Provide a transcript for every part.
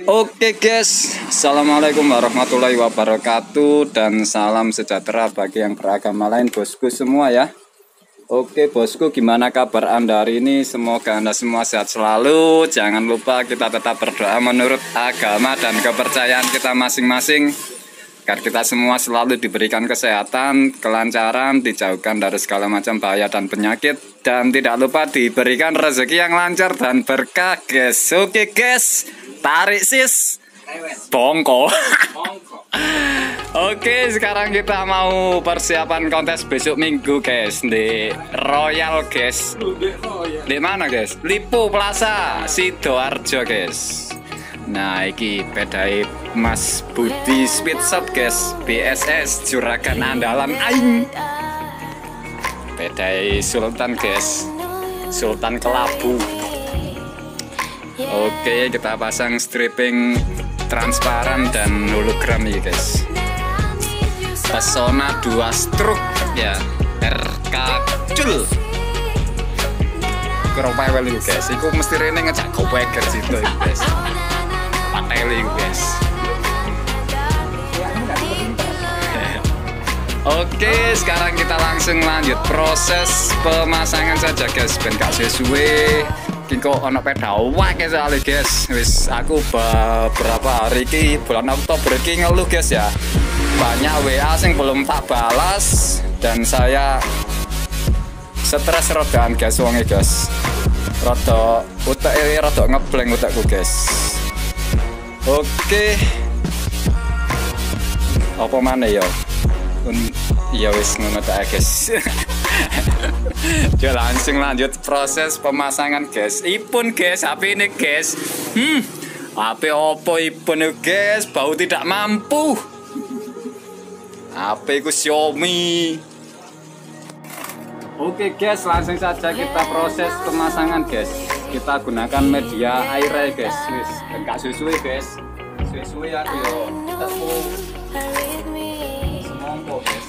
Oke guys, assalamualaikum warahmatullahi wabarakatuh dan salam sejahtera bagi yang beragama lain bosku semua ya. Oke bosku, gimana kabar Anda hari ini? Semoga Anda semua sehat selalu. Jangan lupa kita tetap berdoa menurut agama dan kepercayaan kita masing-masing, agar kita semua selalu diberikan kesehatan, kelancaran, dijauhkan dari segala macam bahaya dan penyakit, dan tidak lupa diberikan rezeki yang lancar dan berkah guys. Oke guys, tarik sis bongko. Oke, sekarang kita mau persiapan kontes besok minggu guys di Royal guys. Di mana guys? Lipo Plaza Sidoarjo guys. Nah, iki pedai Mas Budi Speed Shop guys, BSS juragan andalan aing. Pedai Sultan guys, Sultan Kelabu. Oke, kita pasang stripping transparan dan hologram ya guys. Pesona 2 stroke ya, RK Cul. Keropai wali guys, iku mesti rene ngejak kopeker situ guys. Pateli guys. Oke, sekarang kita langsung lanjut proses pemasangan saja guys, ben gak suwe-suwe. Kiko ono pedawak soalnya guys. Wis aku beberapa hari ini bulan Oktober ini ngeluh guys ya. Banyak WA sing belum tak balas dan saya stres rodaan guys wonge guys. Rada ngebleng utekku guys. Oke. Apa mana ya? Ya wis ngono ta guys. Ya langsung lanjut proses pemasangan guys. Ipun guys, HP ini guys. HP Oppo ipun guys, bau tidak mampu. HP ku Xiaomi. Oke guys, langsung saja kita proses pemasangan guys. Kita gunakan media air guys. Wis, enggak suwe guys. Suwe aku yo ketemu semongko guys.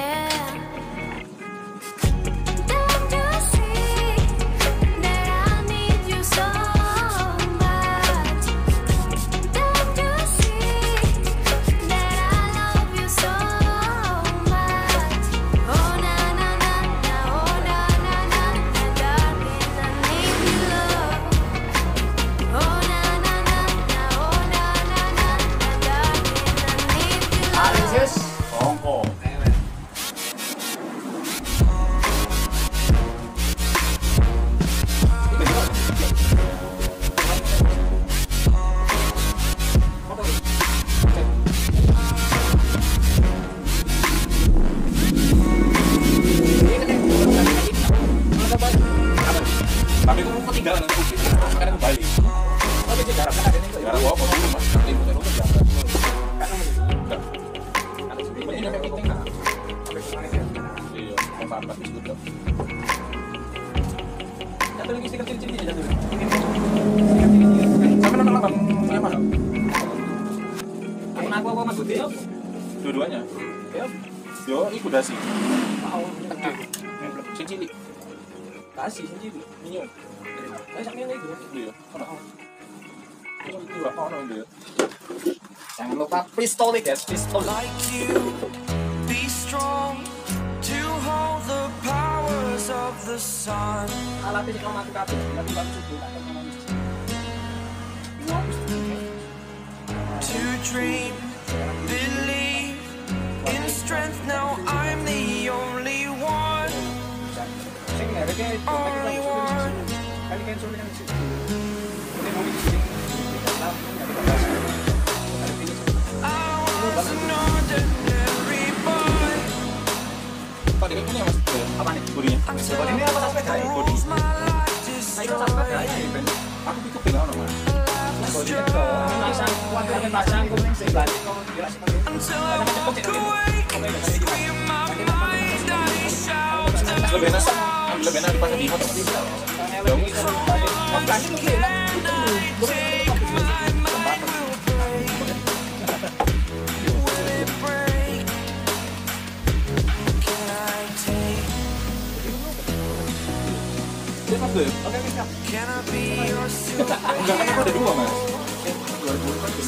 Tapi aku mau tinggal nanti sekarang kembali. Tapi jarak kan ada nih. Jarak gua mau dulu mas. Nanti muter muter jalan. Karena ini nyampe meeting kan. Sampai kemarin ya. Iya, empat itu tuh. Jatuh lagi stiker cincin aja dulu. Sama nonton abang yang mana? Aku apa mas Budi? Dua-duanya. Yo, ikut dasi. Mau cincin. Kasih sendiri, minum. Banyak itu. Iya. Jangan lupa pistol guys, pistol. Like you, be strong to hold the powers of the sun. Alatnya kalau mati kabel, nanti baru subuh tak ngomong. To dream, believe in strength. Now I'm the only one. Only one. I was an ordinary boy. Pak ini punya mas? Apa nih? Bodinya? Ini apa sepeda? Bodi. Aku pikir pegang mas. Bodinya itu pasang kuning sebelah. Until I walk away, scream my mind, I shout. Lebih enak dipasang di hotel. Can I be your Enggak, kan aku ada dua mas.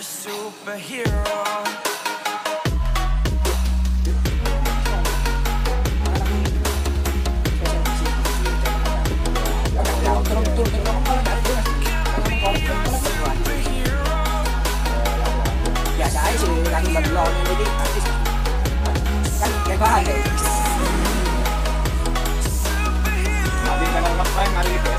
superhero. Biasa aja sih, lagi belum ini kan kayak bahan deh. Nanti channel ngeprank kali guys.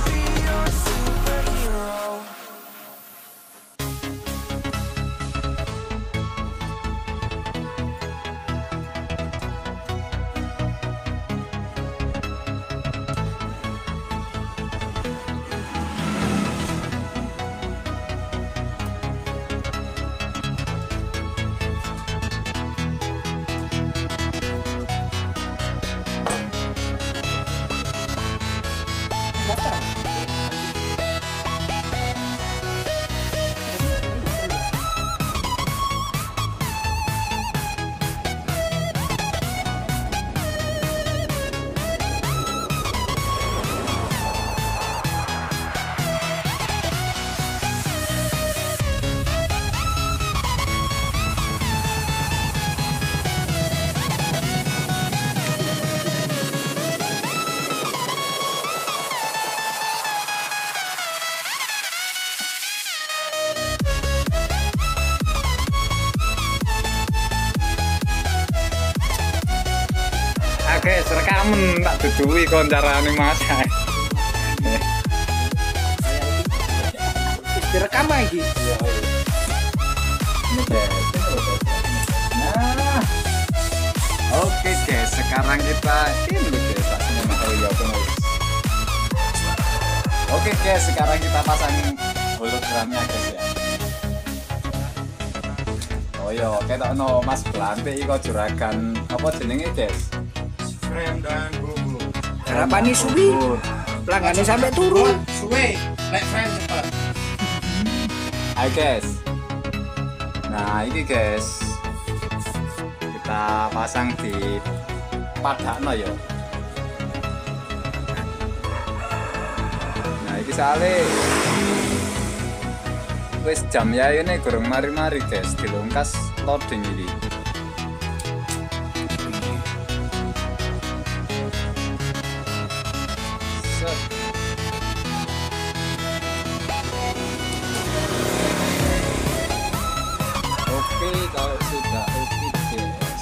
Oke, rekaman tak dudui kon carane masak. Direkam lagi. Ini guys. Nah. Oke guys, sekarang kita ini guys, tak semua ya guys. Oke guys, sekarang kita pasang hologramnya guys ya. Oh iya, kita no Mas Blante iko juragan apa jenenge guys? Frame dan bulu. Harapannya suwi. Pelanggannya sampai turun. Suwe, like frame cepat. Hai guys. Nah, ini guys. Kita pasang di padakno ya. Nah, iki sale wis jam ya ini gorong mari-mari guys, dilungkas loading ini. Set. Oke, kalau sudah oke guys.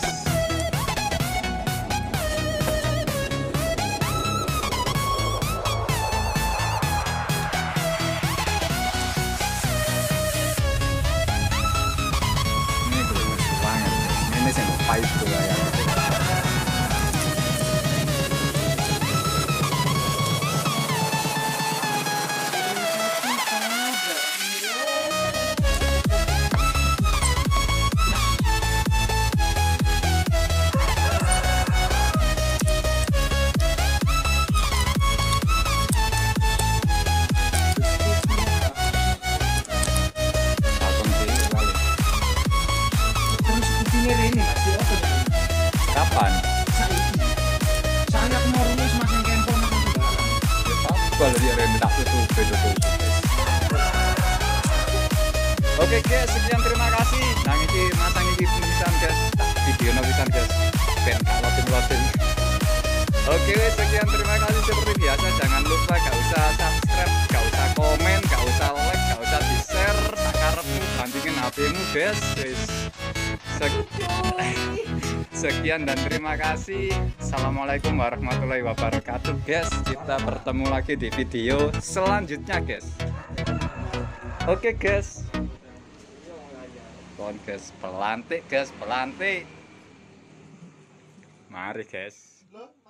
Ini belum semuanya guys. Ini saya mau pipe dulu ya. Abang sih kali. Terus kupingnya ini masih apa? Kapan? Soalnya aku mau rumah semakin kempon aku juga. Ya kalau dia rem tak tutup guys. Oke guys, sekian terima kasih. Nah ini masang ini penulisan guys, tak video penulisan guys. Ben gak loading. Oke, sekian terima kasih seperti biasa. Jangan lupa gak usah subscribe, gak usah komen, gak usah like, gak usah di share. Tak karepmu bandingin HP-mu guys. Sekian dan terima kasih. Assalamualaikum warahmatullahi wabarakatuh guys. Kita bertemu lagi di video selanjutnya guys. Oke guys. Kon guys, pelantik guys, pelantik. Mari guys.